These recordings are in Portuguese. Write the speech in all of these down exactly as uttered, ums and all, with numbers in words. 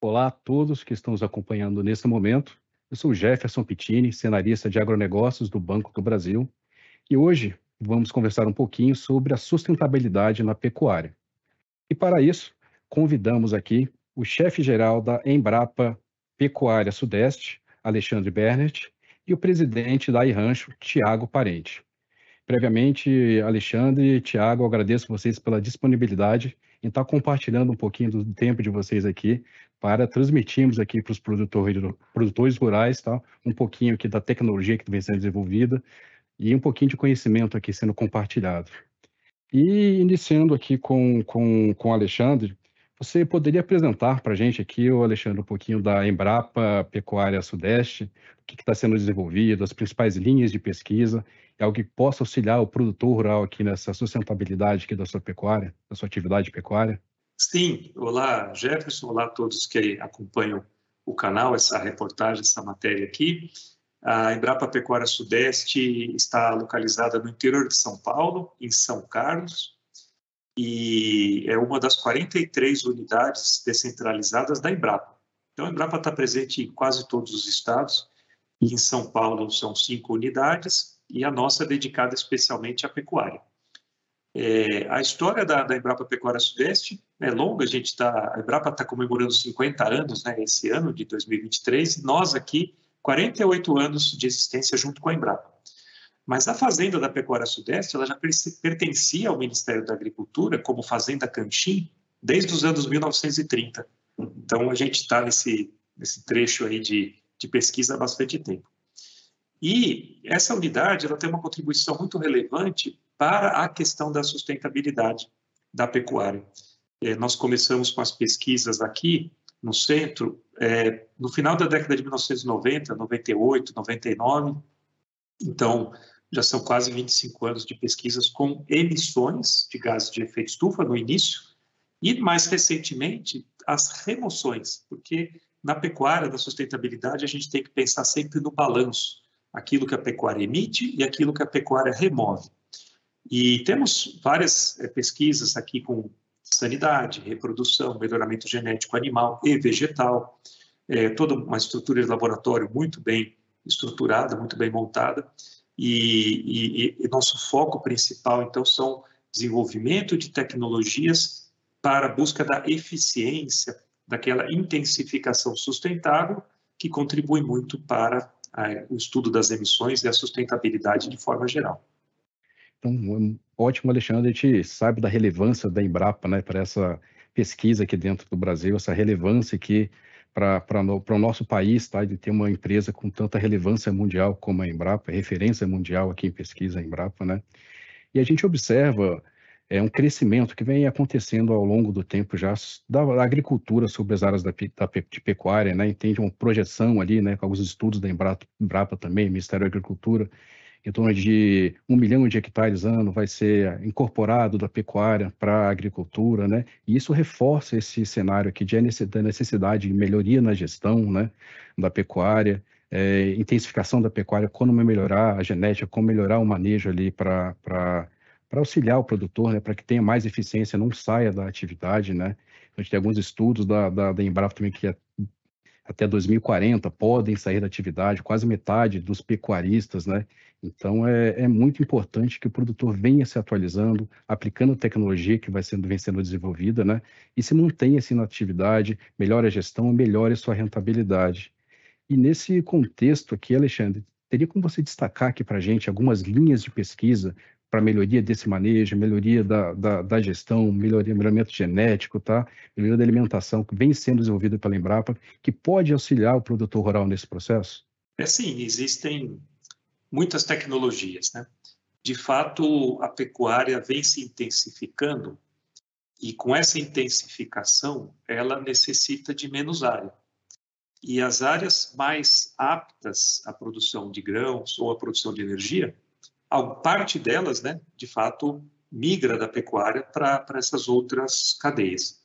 Olá a todos que estão nos acompanhando nesse momento. Eu sou o Jefferson Pittini, cenarista de agronegócios do Banco do Brasil, e hoje vamos conversar um pouquinho sobre a sustentabilidade na pecuária. E para isso, convidamos aqui o chefe-geral da Embrapa Pecuária Sudeste, Alexandre Bernert, e o presidente da iRancho, Tiago Parente. Previamente, Alexandre e Tiago, agradeço vocês pela disponibilidade em estar compartilhando um pouquinho do tempo de vocês aqui para transmitirmos aqui para os produtores, produtores rurais, tá? Um pouquinho aqui da tecnologia que vem sendo desenvolvida e um pouquinho de conhecimento aqui sendo compartilhado. E iniciando aqui com, com, com o Alexandre, você poderia apresentar para a gente aqui, o Alexandre, um pouquinho da Embrapa Pecuária Sudeste, o que está sendo desenvolvido, as principais linhas de pesquisa, é algo que possa auxiliar o produtor rural aqui nessa sustentabilidade aqui da sua pecuária, da sua atividade pecuária? Sim, olá Jefferson, olá a todos que acompanham o canal, essa reportagem, essa matéria aqui. A Embrapa Pecuária Sudeste está localizada no interior de São Paulo, em São Carlos, e é uma das quarenta e três unidades descentralizadas da Embrapa. Então, a Embrapa está presente em quase todos os estados, e em São Paulo são cinco unidades, e a nossa é dedicada especialmente à pecuária. É, a história da, da Embrapa Pecuária Sudeste é longa, a, gente tá, a Embrapa está comemorando cinquenta anos, né, esse ano de dois mil e vinte e três, e nós aqui, quarenta e oito anos de existência junto com a Embrapa. Mas a Fazenda da Pecuária Sudeste ela já pertencia ao Ministério da Agricultura como Fazenda Canchim desde os anos mil novecentos e trinta. Então, a gente está nesse, nesse trecho aí de, de pesquisa há bastante tempo. E essa unidade ela tem uma contribuição muito relevante para a questão da sustentabilidade da pecuária. É, nós começamos com as pesquisas aqui no centro, é, no final da década de mil novecentos e noventa, noventa e oito, noventa e nove. Então, já são quase vinte e cinco anos de pesquisas com emissões de gases de efeito estufa no início e, mais recentemente, as remoções, porque na pecuária, na sustentabilidade, a gente tem que pensar sempre no balanço, aquilo que a pecuária emite e aquilo que a pecuária remove. E temos várias é, pesquisas aqui com sanidade, reprodução, melhoramento genético animal e vegetal, é, toda uma estrutura de laboratório muito bem estruturada, muito bem montada, e, e, e nosso foco principal, então, são desenvolvimento de tecnologias para a busca da eficiência, daquela intensificação sustentável que contribui muito para a, o estudo das emissões e a sustentabilidade de forma geral. Então, ótimo, Alexandre, a gente sabe da relevância da Embrapa, né, para essa pesquisa aqui dentro do Brasil, essa relevância que para o nosso país, tá, de ter uma empresa com tanta relevância mundial como a Embrapa, referência mundial aqui em pesquisa, a Embrapa, né? E a gente observa é, um crescimento que vem acontecendo ao longo do tempo já da, da agricultura sobre as áreas da, da, de pecuária, né? Entende uma projeção ali, né, com alguns estudos da Embrapa, Embrapa também, Ministério da Agricultura, em torno de um milhão de hectares ano vai ser incorporado da pecuária para a agricultura, né? E isso reforça esse cenário aqui de da necessidade de melhoria na gestão, né, da pecuária, é, intensificação da pecuária, como melhorar a genética, como melhorar o manejo ali para para auxiliar o produtor, né, para que tenha mais eficiência, não saia da atividade, né? A gente tem alguns estudos da, da, da Embrapa também que até dois mil e quarenta podem sair da atividade, quase metade dos pecuaristas, né? Então, é, é muito importante que o produtor venha se atualizando, aplicando a tecnologia que vai sendo, vem sendo desenvolvida, né? E se mantenha assim na atividade, melhore a gestão, melhore a sua rentabilidade. E nesse contexto aqui, Alexandre, teria como você destacar aqui para a gente algumas linhas de pesquisa para melhoria desse manejo, melhoria da, da, da gestão, melhoria, melhoramento genético, tá? Melhoria da alimentação, que vem sendo desenvolvida pela Embrapa, que pode auxiliar o produtor rural nesse processo? É sim, existem muitas tecnologias, né? De fato, a pecuária vem se intensificando e com essa intensificação, ela necessita de menos área. E as áreas mais aptas à produção de grãos ou à produção de energia, parte delas, né, de fato, migra da pecuária para essas outras cadeias.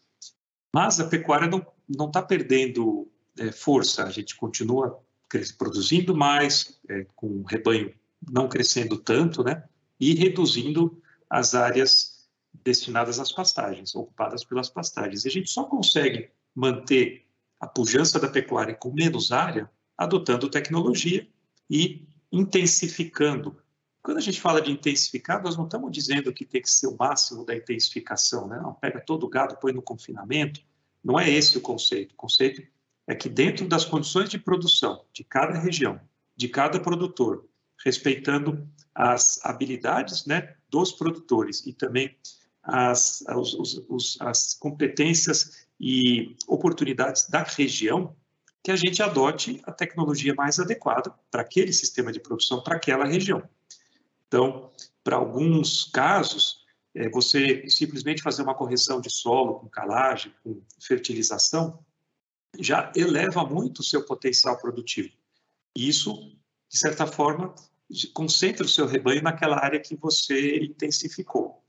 Mas a pecuária não está perdendo é, força, a gente continua produzindo mais, é, com o rebanho não crescendo tanto, né, e reduzindo as áreas destinadas às pastagens, ocupadas pelas pastagens. E a gente só consegue manter a pujança da pecuária com menos área, adotando tecnologia e intensificando. Quando a gente fala de intensificar, nós não estamos dizendo que tem que ser o máximo da intensificação, né? Não, pega todo o gado, põe no confinamento. Não é esse o conceito. O conceito é que dentro das condições de produção de cada região, de cada produtor, respeitando as habilidades, né, dos produtores e também as, os, os, as competências e oportunidades da região, que a gente adote a tecnologia mais adequada para aquele sistema de produção, para aquela região. Então, para alguns casos, é, você simplesmente fazer uma correção de solo com calagem, com fertilização, já eleva muito o seu potencial produtivo. E isso, de certa forma, concentra o seu rebanho naquela área que você intensificou.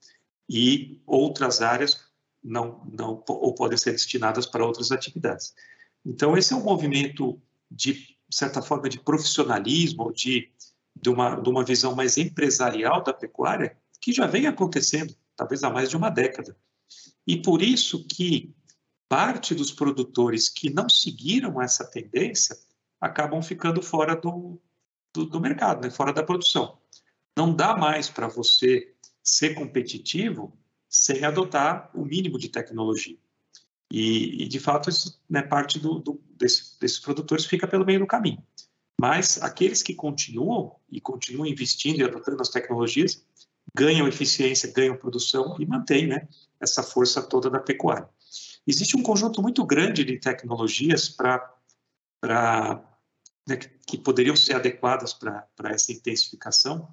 E outras áreas não, não, ou podem ser destinadas para outras atividades. Então, esse é um movimento, de certa forma, de profissionalismo, de, de, uma, de uma visão mais empresarial da pecuária, que já vem acontecendo, talvez há mais de uma década. E por isso que parte dos produtores que não seguiram essa tendência acabam ficando fora do, do, do mercado, né? Fora da produção. Não dá mais para você ser competitivo sem adotar o mínimo de tecnologia. E, e de fato, isso, né, parte do, do, desse, desses produtores fica pelo meio do caminho. Mas aqueles que continuam e continuam investindo e adotando as tecnologias ganham eficiência, ganham produção e mantêm, né, essa força toda da pecuária. Existe um conjunto muito grande de tecnologias para, para, né, que poderiam ser adequadas para, para essa intensificação,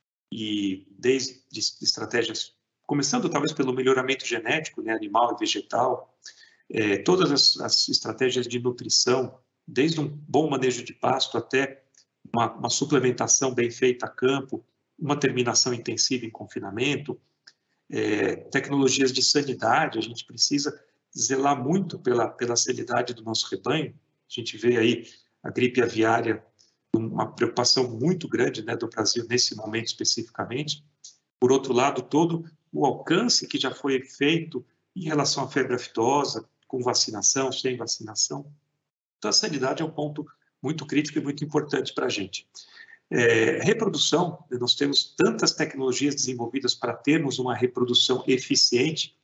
e desde estratégias, começando talvez pelo melhoramento genético, né, animal e vegetal, é, todas as, as estratégias de nutrição, desde um bom manejo de pasto até uma, uma suplementação bem feita a campo, uma terminação intensiva em confinamento, é, tecnologias de sanidade. A gente precisa zelar muito pela, pela sanidade do nosso rebanho. A gente vê aí a gripe aviária, uma preocupação muito grande, né, do Brasil nesse momento especificamente. Por outro lado, todo o alcance que já foi feito em relação à febre aftosa, com vacinação, sem vacinação. Então, a sanidade é um ponto muito crítico e muito importante para a gente. É, reprodução, nós temos tantas tecnologias desenvolvidas para termos uma reprodução eficiente,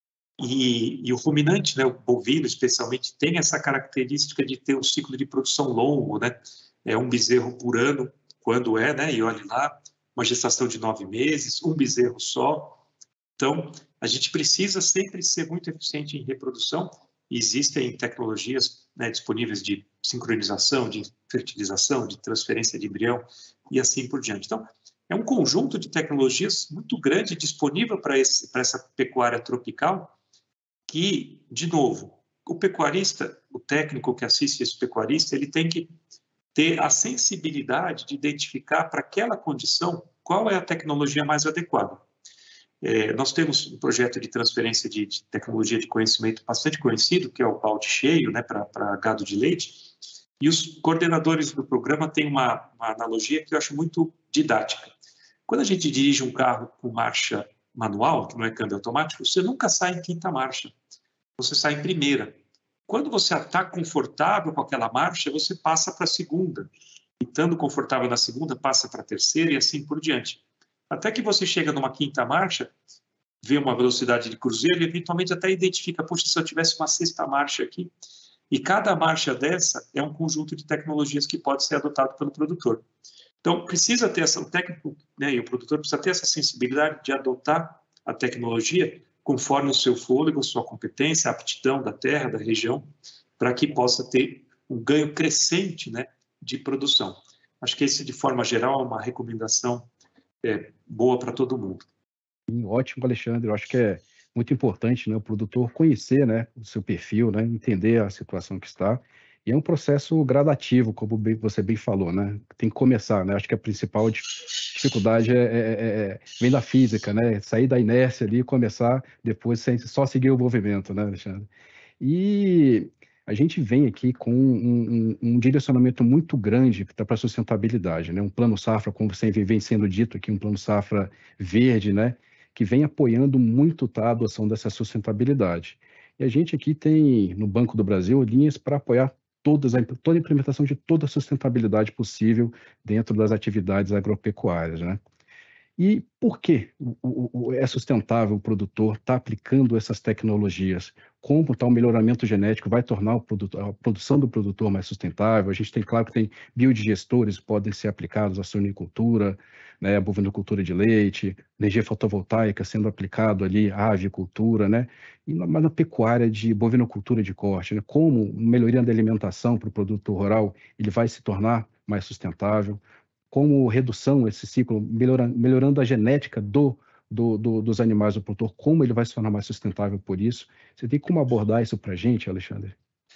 e, e o ruminante, né, o bovino especialmente, tem essa característica de ter um ciclo de produção longo, né? É um bezerro por ano, quando é, né? E olhe lá, uma gestação de nove meses, um bezerro só. Então, a gente precisa sempre ser muito eficiente em reprodução. Existem tecnologias, né, disponíveis de sincronização, de fertilização, de transferência de embrião e assim por diante. Então, é um conjunto de tecnologias muito grande disponível para esse, para essa pecuária tropical que, de novo, o pecuarista, o técnico que assiste esse pecuarista, ele tem que ter a sensibilidade de identificar para aquela condição qual é a tecnologia mais adequada. É, nós temos um projeto de transferência de, de tecnologia de conhecimento bastante conhecido, que é o balde cheio, né, para gado de leite, e os coordenadores do programa têm uma, uma analogia que eu acho muito didática. Quando a gente dirige um carro com marcha manual, que não é câmbio automático, você nunca sai em quinta marcha, você sai em primeira. Quando você está confortável com aquela marcha, você passa para a segunda. E estando confortável na segunda, passa para a terceira e assim por diante. Até que você chega numa quinta marcha, vê uma velocidade de cruzeiro e eventualmente até identifica, poxa, se eu tivesse uma sexta marcha aqui. E cada marcha dessa é um conjunto de tecnologias que pode ser adotado pelo produtor. Então, precisa ter essa, o técnico, né, e o produtor precisa ter essa sensibilidade de adotar a tecnologia conforme o seu fôlego, a sua competência, a aptidão da terra, da região, para que possa ter um ganho crescente, né, de produção. Acho que esse, de forma geral, é uma recomendação é, boa para todo mundo. Ótimo, Alexandre. Eu acho que é muito importante, né, o produtor conhecer, né, o seu perfil, né, entender a situação que está. E é um processo gradativo, como bem, você bem falou, né? Tem que começar, né? Acho que a principal dificuldade é, é, é, vem da física, né? Sair da inércia ali e começar, depois sem, só seguir o movimento, né, Alexandre? E a gente vem aqui com um, um, um direcionamento muito grande para a sustentabilidade, né? Um plano safra, como você vem sendo dito aqui, um plano safra verde, né? Que vem apoiando muito, tá, a adoção dessa sustentabilidade. E a gente aqui tem, no Banco do Brasil, linhas para apoiar todas a, toda a implementação de toda a sustentabilidade possível dentro das atividades agropecuárias, né? E por que o, o, o, é sustentável o produtor estar tá aplicando essas tecnologias? Como tal melhoramento genético vai tornar o produto, a produção do produtor mais sustentável? A gente tem, claro que tem biodigestores que podem ser aplicados à suinicultura, né, a bovinocultura de leite, energia fotovoltaica sendo aplicado ali à avicultura, né? E na, mas na pecuária de bovinocultura de corte, né? Como melhoria da alimentação para o produtor rural, ele vai se tornar mais sustentável? Como redução, esse ciclo, melhorando, melhorando a genética do, do, do, dos animais do produtor, como ele vai se tornar mais sustentável por isso? Você tem como abordar isso para a gente, Alexandre?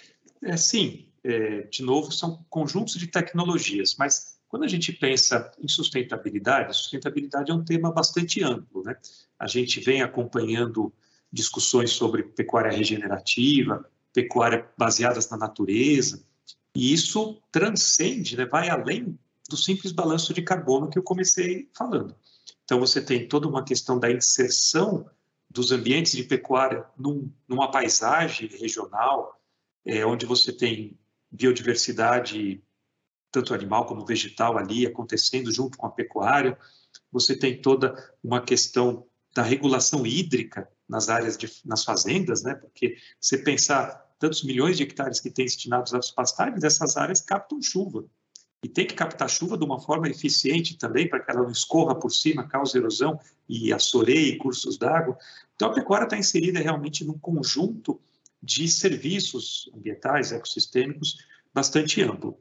É, sim, é, de novo, são conjuntos de tecnologias, mas quando a gente pensa em sustentabilidade, sustentabilidade é um tema bastante amplo, né? A gente vem acompanhando discussões sobre pecuária regenerativa, pecuária baseadas na natureza, e isso transcende, né, vai além do simples balanço de carbono que eu comecei falando. Então, você tem toda uma questão da inserção dos ambientes de pecuária num, numa paisagem regional, é, onde você tem biodiversidade, tanto animal como vegetal ali, acontecendo junto com a pecuária. Você tem toda uma questão da regulação hídrica nas áreas, de, nas fazendas, né? Porque você pensar tantos milhões de hectares que tem destinados aos pastagens, essas áreas captam chuva. E tem que captar chuva de uma forma eficiente também, para que ela não escorra por cima, cause erosão e assoreie cursos d'água. Então, a pecuária está inserida realmente num conjunto de serviços ambientais, ecossistêmicos, bastante amplo.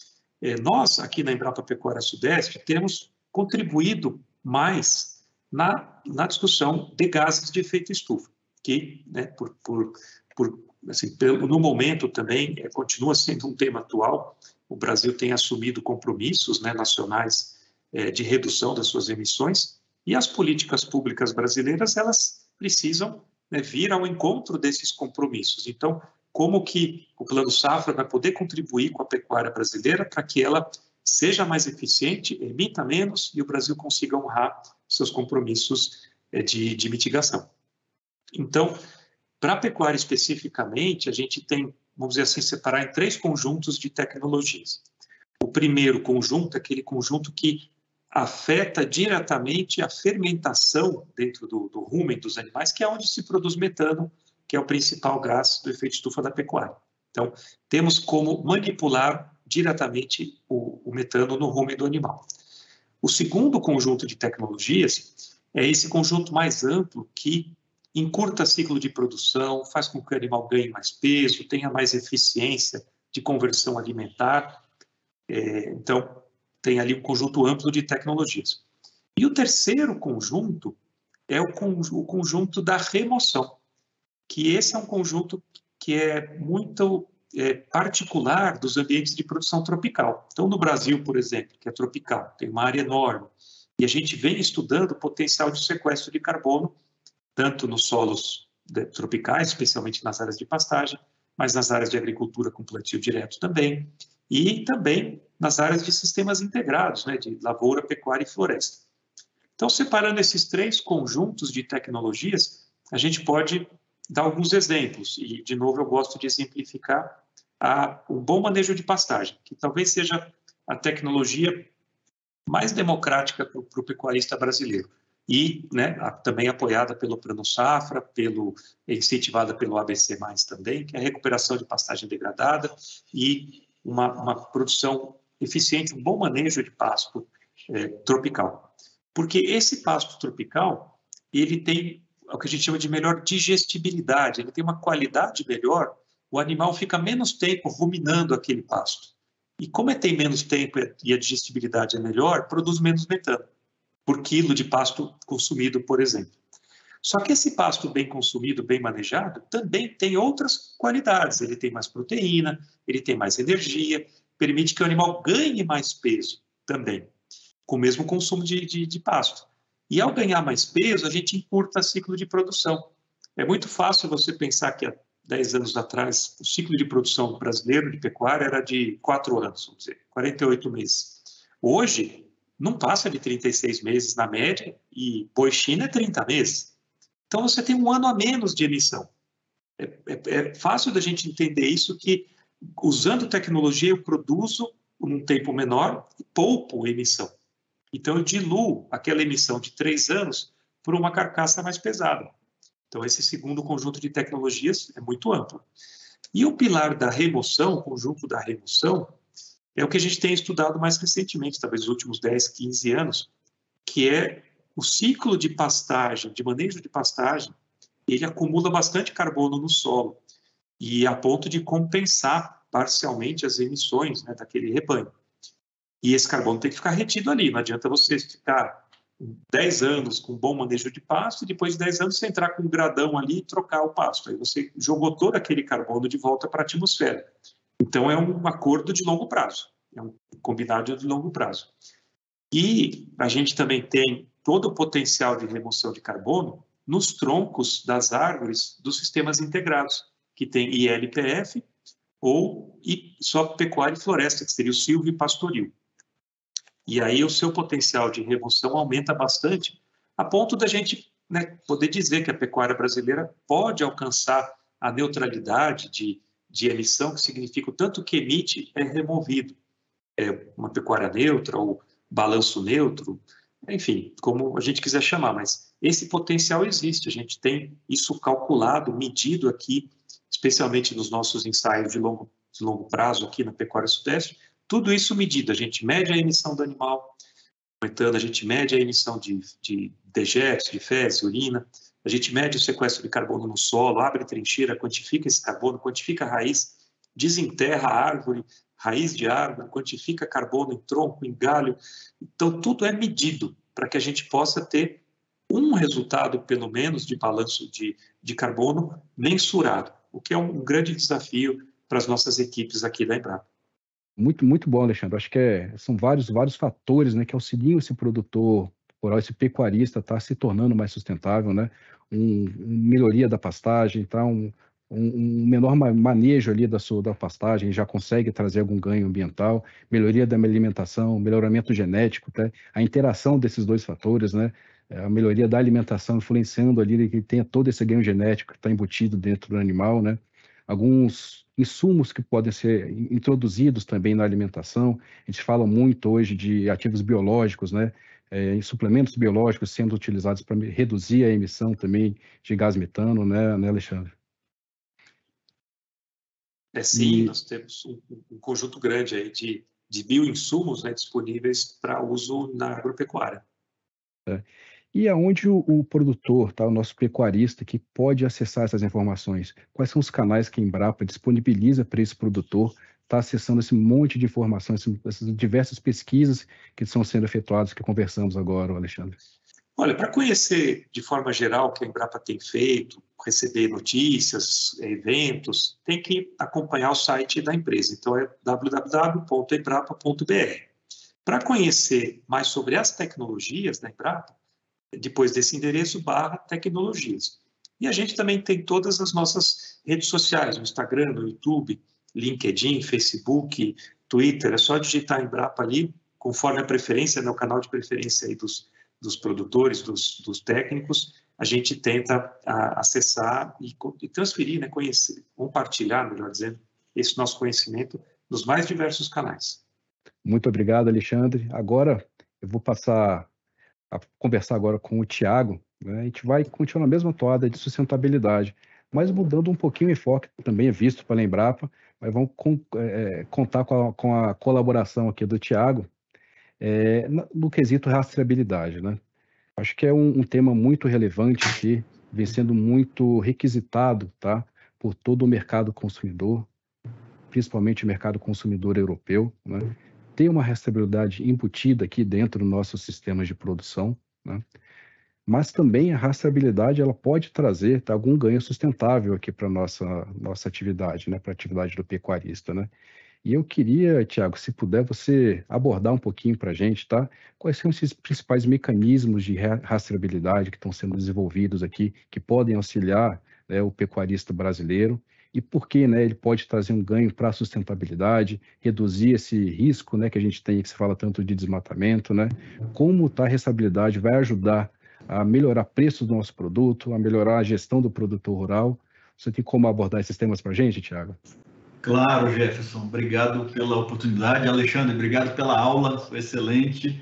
É, nós, aqui na Embrapa Pecuária Sudeste, temos contribuído mais na, na discussão de gases de efeito estufa, que, né, por, por, por, assim, no momento também, é, continua sendo um tema atual. O Brasil tem assumido compromissos, né, nacionais, é, de redução das suas emissões, e as políticas públicas brasileiras, elas precisam, né, vir ao encontro desses compromissos. Então, como que o Plano Safra vai poder contribuir com a pecuária brasileira para que ela seja mais eficiente, emita menos e o Brasil consiga honrar seus compromissos de, de mitigação. Então, para a pecuária especificamente, a gente tem, vamos dizer assim, separar em três conjuntos de tecnologias. O primeiro conjunto é aquele conjunto que afeta diretamente a fermentação dentro do, do rumen dos animais, que é onde se produz metano, que é o principal gás do efeito estufa da pecuária. Então, temos como manipular diretamente o, o metano no rumen do animal. O segundo conjunto de tecnologias é esse conjunto mais amplo que encurta ciclo de produção, faz com que o animal ganhe mais peso, tenha mais eficiência de conversão alimentar. É, então, tem ali um conjunto amplo de tecnologias. E o terceiro conjunto é o, o conjunto da remoção, que esse é um conjunto que é muito é, particular dos ambientes de produção tropical. Então, no Brasil, por exemplo, que é tropical, tem uma área enorme, e a gente vem estudando o potencial de sequestro de carbono, tanto nos solos tropicais, especialmente nas áreas de pastagem, mas nas áreas de agricultura com plantio direto também, e também nas áreas de sistemas integrados, né, de lavoura, pecuária e floresta. Então, separando esses três conjuntos de tecnologias, a gente pode dar alguns exemplos, e, de novo, eu gosto de exemplificar a, o bom manejo de pastagem, que talvez seja a tecnologia mais democrática para o pecuarista brasileiro, e, né, a, também apoiada pelo Plano Safra, pelo, incentivada pelo A B C mais também, que é a recuperação de pastagem degradada e uma, uma produção eficiente, um bom manejo de pasto é, tropical. Porque esse pasto tropical, ele tem o que a gente chama de melhor digestibilidade, ele tem uma qualidade melhor, o animal fica menos tempo ruminando aquele pasto. E como ele tem menos tempo e a digestibilidade é melhor, produz menos metano por quilo de pasto consumido, por exemplo. Só que esse pasto bem consumido, bem manejado, também tem outras qualidades. Ele tem mais proteína, ele tem mais energia, permite que o animal ganhe mais peso também, com o mesmo consumo de, de, de pasto. E ao ganhar mais peso, a gente encurta o ciclo de produção. É muito fácil você pensar que há dez anos atrás, o ciclo de produção brasileiro de pecuária era de quatro anos, vamos dizer, quarenta e oito meses. Hoje, não passa de trinta e seis meses na média, e boi China é trinta meses. Então, você tem um ano a menos de emissão. É, é, é fácil da gente entender isso, que usando tecnologia eu produzo num tempo menor e poupo emissão. Então eu diluo aquela emissão de três anos por uma carcaça mais pesada. Então esse segundo conjunto de tecnologias é muito amplo. E o pilar da remoção, o conjunto da remoção, é o que a gente tem estudado mais recentemente, talvez nos últimos dez, quinze anos, que é o ciclo de pastagem, de manejo de pastagem. Ele acumula bastante carbono no solo, e a ponto de compensar parcialmente as emissões, né, daquele rebanho. E esse carbono tem que ficar retido ali, não adianta você ficar dez anos com bom manejo de pasto e depois de dez anos você entrar com um gradão ali e trocar o pasto. Aí você jogou todo aquele carbono de volta para a atmosfera. Então é um acordo de longo prazo, é um combinado de longo prazo. E a gente também tem todo o potencial de remoção de carbono nos troncos das árvores dos sistemas integrados, que tem I L P F ou só pecuária e floresta, que seria o silvio e pastoril. E aí o seu potencial de remoção aumenta bastante, a ponto da gente, né, poder dizer que a pecuária brasileira pode alcançar a neutralidade de, de emissão, que significa o tanto que emite é removido. É uma pecuária neutra ou balanço neutro, enfim, como a gente quiser chamar, mas esse potencial existe, a gente tem isso calculado, medido aqui, especialmente nos nossos ensaios de longo, de longo prazo aqui na Pecuária Sudeste, tudo isso medido, a gente mede a emissão do animal, aumentando, a gente mede a emissão de, de dejetos, de fezes, urina, a gente mede o sequestro de carbono no solo, abre trincheira, quantifica esse carbono, quantifica a raiz, desenterra a árvore, raiz de árvore, quantifica carbono em tronco, em galho. Então, tudo é medido para que a gente possa ter um resultado, pelo menos, de balanço de, de carbono mensurado, o que é um grande desafio para as nossas equipes aqui da Embrapa. Muito, muito bom, Alexandre. Acho que é, são vários, vários fatores, né, que auxiliam esse produtor rural, esse pecuarista estar tá se tornando mais sustentável, né? Um, um melhoria da pastagem, tá? um, um, um menor manejo ali da sua da pastagem, já consegue trazer algum ganho ambiental, melhoria da alimentação, melhoramento genético, tá? A interação desses dois fatores, né? A melhoria da alimentação influenciando ali que tenha todo esse ganho genético que está embutido dentro do animal, né? Alguns insumos que podem ser introduzidos também na alimentação. A gente fala muito hoje de ativos biológicos, né? É, suplementos biológicos sendo utilizados para reduzir a emissão também de gás metano, né, né Alexandre? É, sim, e... nós temos um, um conjunto grande aí de, de bioinsumos, né, disponíveis para uso na agropecuária. É. E aonde o, o produtor, tá, o nosso pecuarista, que pode acessar essas informações? Quais são os canais que a Embrapa disponibiliza para esse produtor estar tá acessando esse monte de informações, essas diversas pesquisas que estão sendo efetuadas, que conversamos agora, Alexandre? Olha, para conhecer de forma geral o que a Embrapa tem feito, receber notícias, eventos, tem que acompanhar o site da empresa. Então é w w w ponto embrapa ponto b r. Para conhecer mais sobre as tecnologias da Embrapa, depois desse endereço, barra tecnologias. E a gente também tem todas as nossas redes sociais, no Instagram, no YouTube, LinkedIn, Facebook, Twitter. É só digitar Embrapa ali, conforme a preferência, né, o canal de preferência aí dos, dos produtores, dos, dos técnicos. A gente tenta a, acessar e, e transferir, né, conhecer, compartilhar, melhor dizendo, esse nosso conhecimento nos mais diversos canais. Muito obrigado, Alexandre. Agora eu vou passar a conversar agora com o Tiago, né? A gente vai continuar na mesma toada de sustentabilidade, mas mudando um pouquinho o enfoque, também é visto pela Embrapa, mas vamos com, é, contar com a, com a colaboração aqui do Tiago é, no quesito rastreabilidade, né? Acho que é um, um tema muito relevante aqui, vem sendo muito requisitado, tá, por todo o mercado consumidor, principalmente o mercado consumidor europeu, né? Tem uma rastreabilidade embutida aqui dentro dos nossos sistemas de produção, né? Mas também a rastreabilidade ela pode trazer tá, algum ganho sustentável aqui para a nossa, nossa atividade, né? Para a atividade do pecuarista, né? E eu queria, Tiago, se puder você abordar um pouquinho para a gente, tá? Quais são esses principais mecanismos de rastreabilidade que estão sendo desenvolvidos aqui, que podem auxiliar, né, o pecuarista brasileiro, e por que, né, ele pode trazer um ganho para a sustentabilidade, reduzir esse risco, né, que a gente tem, que se fala tanto de desmatamento, né? Como tá, a rastreabilidade vai ajudar a melhorar o preço do nosso produto, a melhorar a gestão do produtor rural. Você tem como abordar esses temas para a gente, Thiago? Claro, Jefferson. Obrigado pela oportunidade. Alexandre, obrigado pela aula, foi excelente.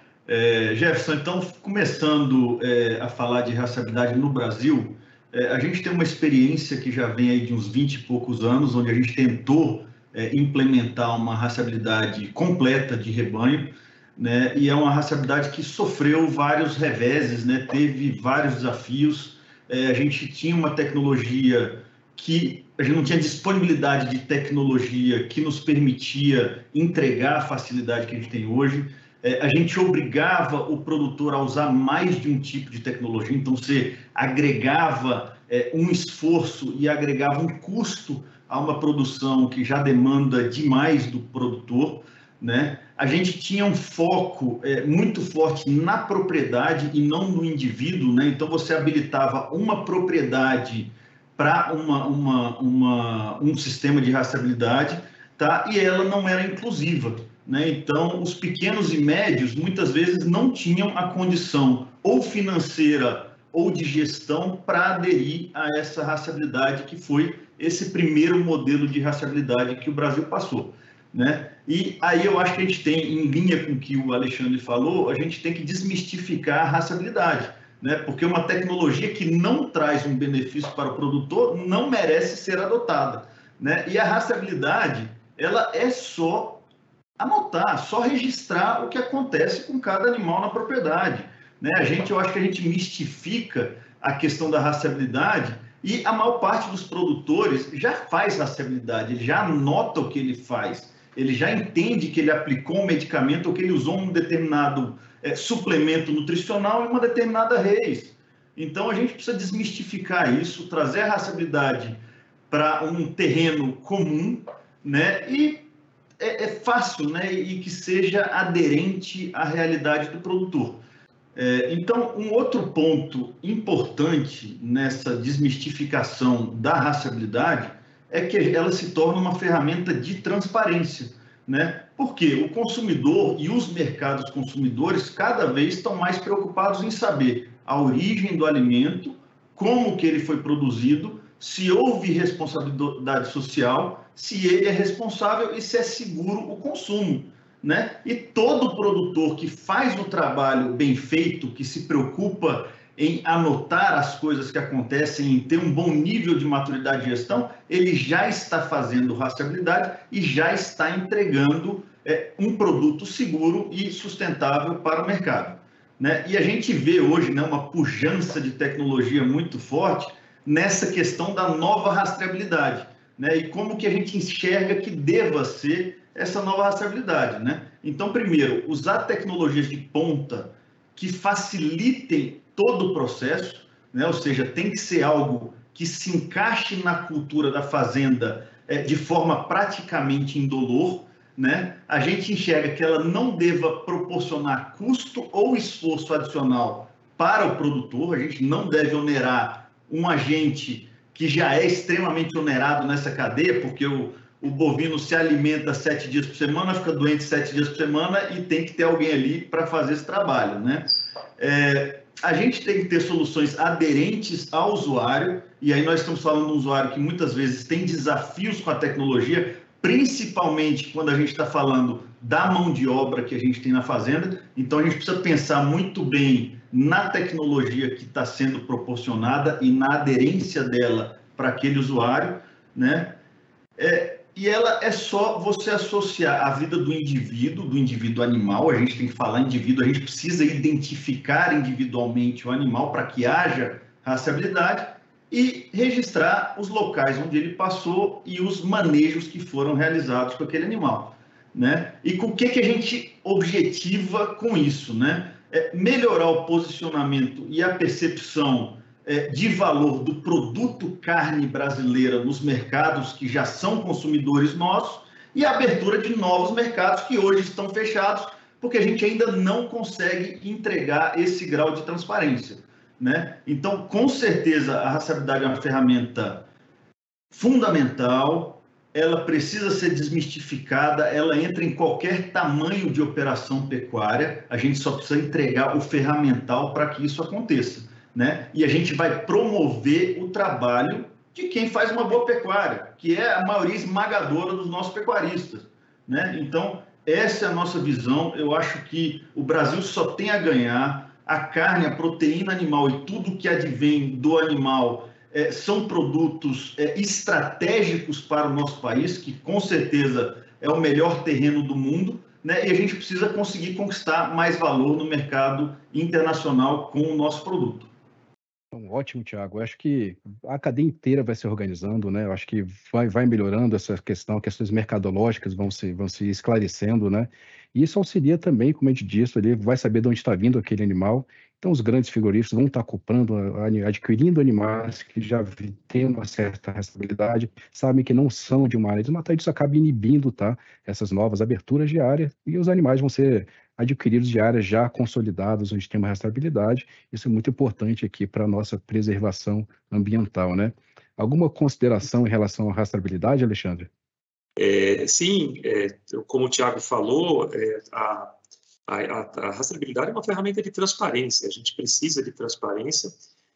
É, Jefferson, então, começando é, a falar de rastreabilidade no Brasil, é, a gente tem uma experiência que já vem aí de uns vinte e poucos anos, onde a gente tentou é, implementar uma rastreabilidade completa de rebanho, né, e é uma rastreabilidade que sofreu vários reveses, né, teve vários desafios. É, a gente tinha uma tecnologia que a gente não tinha disponibilidade de tecnologia que nos permitia entregar a facilidade que a gente tem hoje. É, a gente obrigava o produtor a usar mais de um tipo de tecnologia, então você agregava é, um esforço e agregava um custo a uma produção que já demanda demais do produtor, né? A gente tinha um foco é, muito forte na propriedade e não no indivíduo, né? Então você habilitava uma propriedade para uma, uma, uma, um sistema de rastreabilidade, tá? E ela não era inclusiva, né? Então, os pequenos e médios, muitas vezes, não tinham a condição ou financeira ou de gestão para aderir a essa rastreabilidade, que foi esse primeiro modelo de rastreabilidade que o Brasil passou, né? E aí eu acho que a gente tem, em linha com o que o Alexandre falou, a gente tem que desmistificar a rastreabilidade, né? Porque uma tecnologia que não traz um benefício para o produtor não merece ser adotada, né? E a rastreabilidade, ela é só anotar, só registrar o que acontece com cada animal na propriedade, né? A gente, eu acho que a gente mistifica a questão da rastreabilidade e a maior parte dos produtores já faz rastreabilidade, ele já anota o que ele faz, ele já entende que ele aplicou um medicamento ou que ele usou um determinado é, suplemento nutricional em uma determinada reis. Então, a gente precisa desmistificar isso, trazer a rastreabilidade para um terreno comum, né? E é, é fácil, né? E que seja aderente à realidade do produtor. É, então, um outro ponto importante nessa desmistificação da rastreabilidade é que ela se torna uma ferramenta de transparência, né? Porque o consumidor e os mercados consumidores cada vez estão mais preocupados em saber a origem do alimento, como que ele foi produzido, se houve responsabilidade social, se ele é responsável e se é seguro o consumo, né? E todo produtor que faz o trabalho bem feito, que se preocupa em anotar as coisas que acontecem, em ter um bom nível de maturidade de gestão, ele já está fazendo rastreabilidade e já está entregando é, um produto seguro e sustentável para o mercado, né? E a gente vê hoje, né, uma pujança de tecnologia muito forte nessa questão da nova rastreabilidade, né? E como que a gente enxerga que deva ser essa nova rastreabilidade, né? Então, primeiro, usar tecnologias de ponta que facilitem todo o processo, né? Ou seja, tem que ser algo que se encaixe na cultura da fazenda é, de forma praticamente indolor, né? A gente enxerga que ela não deva proporcionar custo ou esforço adicional para o produtor, a gente não deve onerar um agente que já é extremamente onerado nessa cadeia, porque o, o bovino se alimenta sete dias por semana, fica doente sete dias por semana e tem que ter alguém ali para fazer esse trabalho, né? É, a gente tem que ter soluções aderentes ao usuário, e aí nós estamos falando de um usuário que muitas vezes tem desafios com a tecnologia, principalmente quando a gente está falando da mão de obra que a gente tem na fazenda. Então, a gente precisa pensar muito bem na tecnologia que está sendo proporcionada e na aderência dela para aquele usuário, né? É, e ela é só você associar a vida do indivíduo, do indivíduo animal, a gente tem que falar indivíduo, a gente precisa identificar individualmente o animal para que haja rastreabilidade e registrar os locais onde ele passou e os manejos que foram realizados com aquele animal, né? E com o que, que a gente objetiva com isso, né? É melhorar o posicionamento e a percepção é, de valor do produto carne brasileira nos mercados que já são consumidores nossos e a abertura de novos mercados que hoje estão fechados porque a gente ainda não consegue entregar esse grau de transparência, né? Então, com certeza, a rastreabilidade é uma ferramenta fundamental, ela precisa ser desmistificada, ela entra em qualquer tamanho de operação pecuária, a gente só precisa entregar o ferramental para que isso aconteça, né? E a gente vai promover o trabalho de quem faz uma boa pecuária, que é a maioria esmagadora dos nossos pecuaristas, né? Então, essa é a nossa visão. Eu acho que o Brasil só tem a ganhar. A carne, a proteína animal e tudo que advém do animal é, são produtos é, estratégicos para o nosso país, que com certeza é o melhor terreno do mundo, né? E a gente precisa conseguir conquistar mais valor no mercado internacional com o nosso produto. Então, ótimo, Thiago. Eu acho que a cadeia inteira vai se organizando, né? Eu acho que vai, vai melhorando essa questão, questões mercadológicas vão se, vão se esclarecendo, né? E isso auxilia também, como a gente disse, ele vai saber de onde está vindo aquele animal. Então, os grandes frigoríficos vão estar comprando, adquirindo animais que já têm uma certa rastreabilidade, sabem que não são de uma área desmatada, isso acaba inibindo, tá? Essas novas aberturas de área, e os animais vão ser adquiridos de áreas já consolidadas, onde tem uma rastreabilidade. Isso é muito importante aqui para a nossa preservação ambiental, né? Alguma consideração em relação à rastreabilidade, Alexandre? É, sim, é, como o Thiago falou, é, a, a, a rastreabilidade é uma ferramenta de transparência. A gente precisa de transparência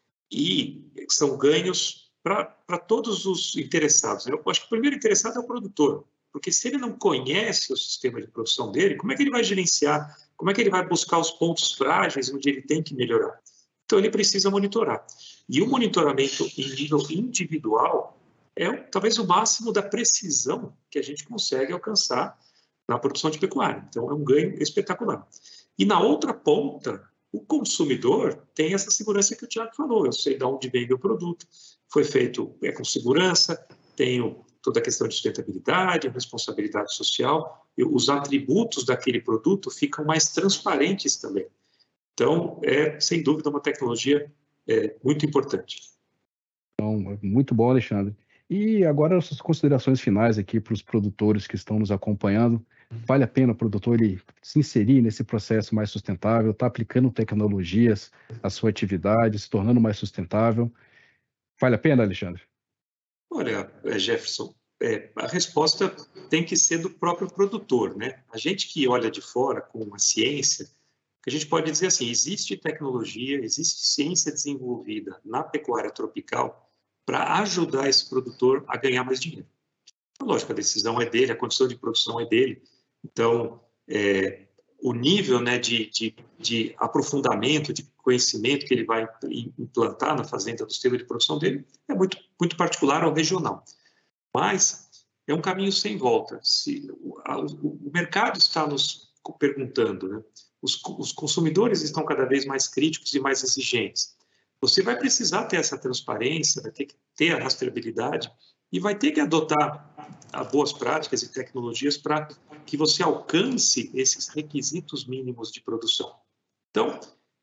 e são ganhos para todos os interessados. Eu acho que o primeiro interessado é o produtor, porque se ele não conhece o sistema de produção dele, como é que ele vai gerenciar? Como é que ele vai buscar os pontos frágeis onde ele tem que melhorar? Então, ele precisa monitorar. E o monitoramento em nível individual é talvez o máximo da precisão que a gente consegue alcançar na produção de pecuária. Então, é um ganho espetacular. E na outra ponta, o consumidor tem essa segurança que o Thiago falou. Eu sei de onde vem meu produto, foi feito é, com segurança, tenho toda a questão de sustentabilidade, responsabilidade social, e os atributos daquele produto ficam mais transparentes também. Então, é, sem dúvida, uma tecnologia é, muito importante. Então, muito bom, Alexandre. E agora as considerações finais aqui para os produtores que estão nos acompanhando. Vale a pena o produtor ele se inserir nesse processo mais sustentável, está aplicando tecnologias à sua atividade, se tornando mais sustentável. Vale a pena, Alexandre? Olha, Jefferson, é, a resposta tem que ser do próprio produtor, né? A gente que olha de fora com a ciência, a gente pode dizer assim, existe tecnologia, existe ciência desenvolvida na pecuária tropical para ajudar esse produtor a ganhar mais dinheiro. Lógico, a decisão é dele, a condição de produção é dele. Então, é, o nível, né, de, de, de aprofundamento, de conhecimento que ele vai implantar na fazenda do sistema de produção dele é muito, muito particular ao regional. Mas é um caminho sem volta. Se, o, a, o mercado está nos perguntando, né? Os, os consumidores estão cada vez mais críticos e mais exigentes. Você vai precisar ter essa transparência, vai ter que ter a rastreabilidade e vai ter que adotar boas práticas e tecnologias para que você alcance esses requisitos mínimos de produção. Então,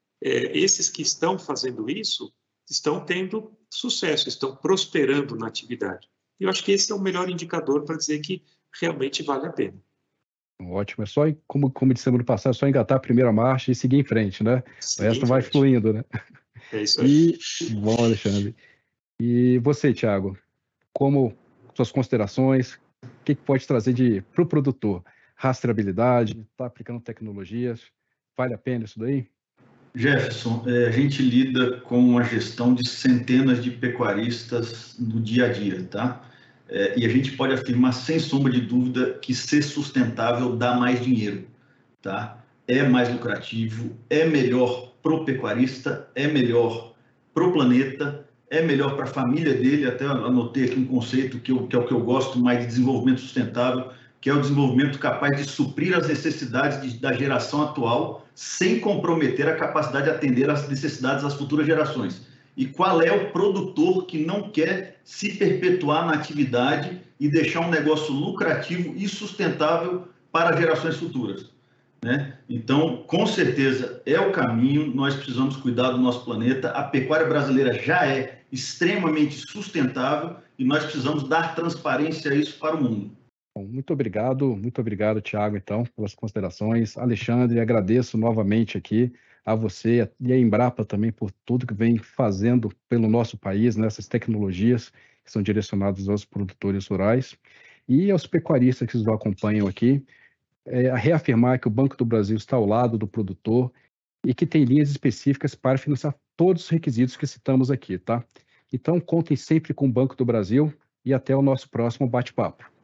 é, esses que estão fazendo isso estão tendo sucesso, estão prosperando na atividade. E eu acho que esse é o melhor indicador para dizer que realmente vale a pena. Ótimo, é só, como, como dissemos no passado, é só engatar a primeira marcha e seguir em frente, né? O resto vai fluindo, né? É isso aí. E, bom, Alexandre. E você, Thiago, como suas considerações, o que, que pode trazer de para o produtor? Rastreabilidade, está aplicando tecnologias, vale a pena isso daí? Jefferson, é, a gente lida com a gestão de centenas de pecuaristas no dia a dia, tá? É, e a gente pode afirmar, sem sombra de dúvida, que ser sustentável dá mais dinheiro, tá? É mais lucrativo, é melhor pro pecuarista, é melhor pro planeta, é melhor para a família dele. Até anotei aqui um conceito que, eu, que é o que eu gosto mais de desenvolvimento sustentável, que é o desenvolvimento capaz de suprir as necessidades de, da geração atual sem comprometer a capacidade de atender às necessidades das futuras gerações. E qual é o produtor que não quer se perpetuar na atividade e deixar um negócio lucrativo e sustentável para gerações futuras, né? Então, com certeza, é o caminho. Nós precisamos cuidar do nosso planeta. A pecuária brasileira já é extremamente sustentável e nós precisamos dar transparência a isso para o mundo. Bom, muito obrigado, muito obrigado, Thiago, então, pelas considerações. Alexandre, agradeço novamente aqui a você e a Embrapa também por tudo que vem fazendo pelo nosso país, nessas tecnologias que são direcionadas aos produtores rurais e aos pecuaristas que nos acompanham aqui, é, a reafirmar que o Banco do Brasil está ao lado do produtor e que tem linhas específicas para financiar todos os requisitos que citamos aqui, tá? Então, contem sempre com o Banco do Brasil e até o nosso próximo bate-papo.